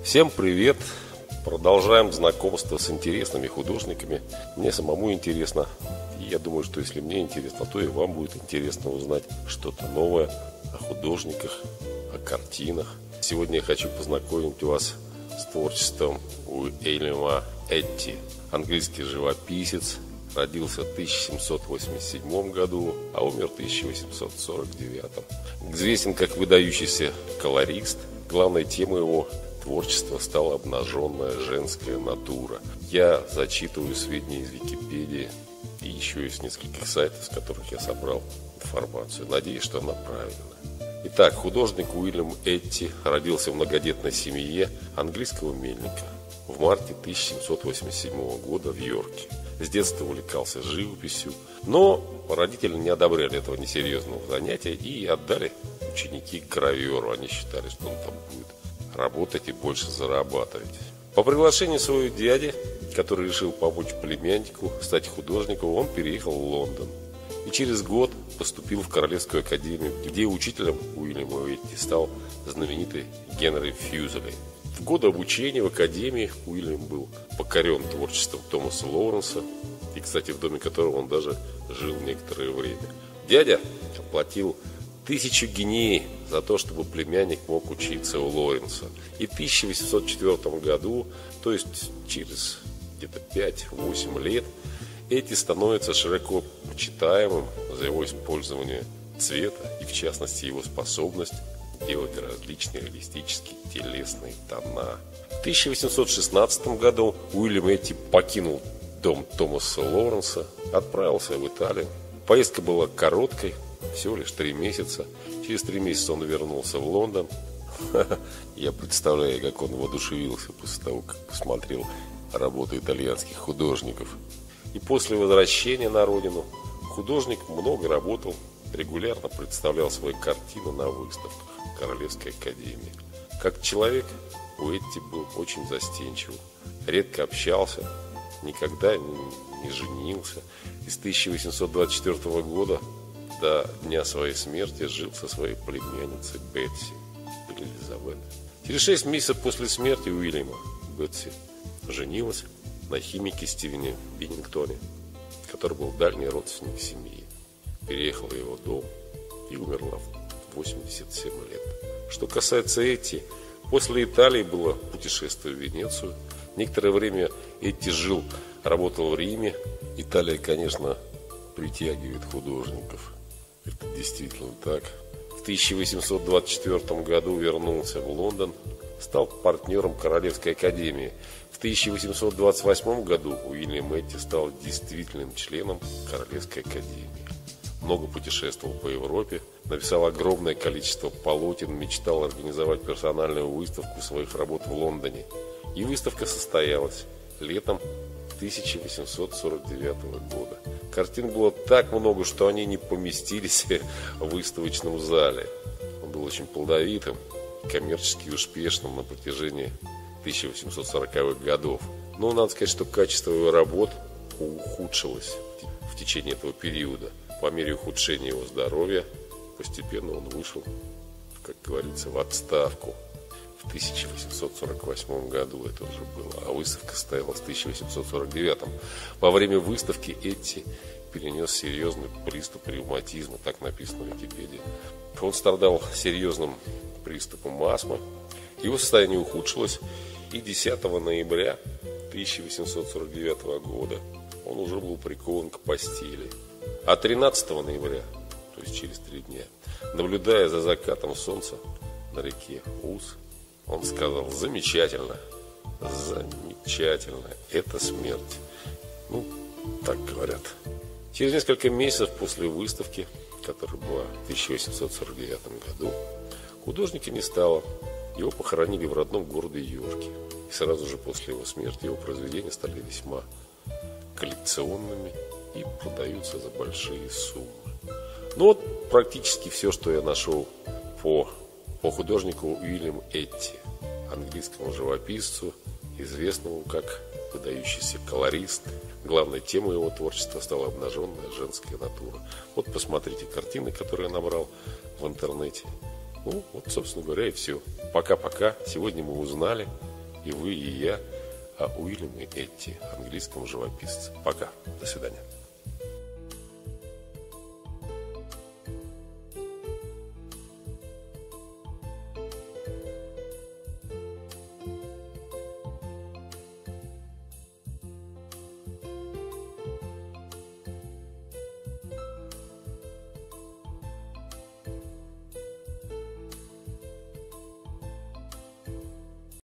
Всем привет! Продолжаем знакомство с интересными художниками. Мне самому интересно. И я думаю, что если мне интересно, то и вам будет интересно узнать что-то новое о художниках, о картинах. Сегодня я хочу познакомить вас с творчеством Уильяма Этти. Английский живописец. Родился в 1787 году, а умер в 1849. Известен как выдающийся колорист. Главной темой его творчества стала обнаженная женская натура. Я зачитываю сведения из Википедии и еще из нескольких сайтов, с которых я собрал информацию. Надеюсь, что она правильная. Итак, художник Уильям Этти родился в многодетной семье английского мельника в марте 1787 года в Йорке. С детства увлекался живописью, но родители не одобряли этого несерьезного занятия и отдали ученики к граверу. Они считали, что он там будет работать и больше зарабатывать. По приглашению своего дяди, который решил помочь племяннику стать художником, он переехал в Лондон. И через год поступил в Королевскую академию, где учителем Уильяма Этти стал знаменитый Генри Фьюзели. В годы обучения в академии Уильям был покорен творчеством Томаса Лоуренса, и, кстати, в доме которого он даже жил некоторое время. Дядя оплатил 1000 гиней за то, чтобы племянник мог учиться у Лоуренса. И в 1804 году, то есть через где-то 5-8 лет, Этти становится широко почитаемым за его использование цвета и, в частности, его способность делать различные реалистические телесные тона. В 1816 году Уильям Этти покинул дом Томаса Лоуренса, отправился в Италию. Поездка была короткой, всего лишь 3 месяца. Через 3 месяца он вернулся в Лондон. Я представляю, как он воодушевился после того, как посмотрел работу итальянских художников. И после возвращения на родину художник много работал, регулярно представлял свои картины на выставках Королевской академии. Как человек Этти был очень застенчив, редко общался, никогда не женился. И с 1824 года до дня своей смерти жил со своей племянницей Бетси, Елизавет. Через 6 месяцев после смерти Уильяма Бетси женилась на химике Стивене Беннингтоне, который был дальний родственник семьи. Переехала в его дом и умерла в 87 лет. Что касается Этти, после Италии было путешествие в Венецию. Некоторое время Этти жил, работал в Риме. Италия, конечно, притягивает художников. Это действительно так. В 1824 году вернулся в Лондон, стал партнером Королевской академии. В 1828 году Уильям Этти стал действительным членом Королевской академии. Много путешествовал по Европе, написал огромное количество полотен, мечтал организовать персональную выставку своих работ в Лондоне. И выставка состоялась летом 1849 года. Картин было так много, что они не поместились в выставочном зале. Он был очень плодовитым, коммерчески успешным на протяжении 1840-х годов. Но надо сказать, что качество его работ ухудшилось в течение этого периода. По мере ухудшения его здоровья постепенно он вышел, как говорится, в отставку. В 1848 году это уже было, а выставка состоялась в 1849. Во время выставки Этти перенес серьезный приступ ревматизма, так написано в Википедии. Он страдал серьезным приступом астмы, его состояние ухудшилось, и 10 ноября 1849 года он уже был прикован к постели. А 13 ноября, то есть через 3 дня, наблюдая за закатом солнца на реке Уз, он сказал: замечательно, замечательно, это смерть. Ну, так говорят. Через несколько месяцев после выставки, которая была в 1849 году, художника не стало. Его похоронили в родном городе Йорке. И сразу же после его смерти его произведения стали весьма коллекционными и продаются за большие суммы. Ну вот практически все, что я нашел по художнику Уильяму Этти, английскому живописцу, известному как выдающийся колорист. Главной темой его творчества стала обнаженная женская натура. Вот посмотрите картины, которые я набрал в интернете. Ну, вот, собственно говоря, и все. Пока-пока. Сегодня мы узнали и вы, и я о Уильяме Этти, английском живописце. Пока. До свидания.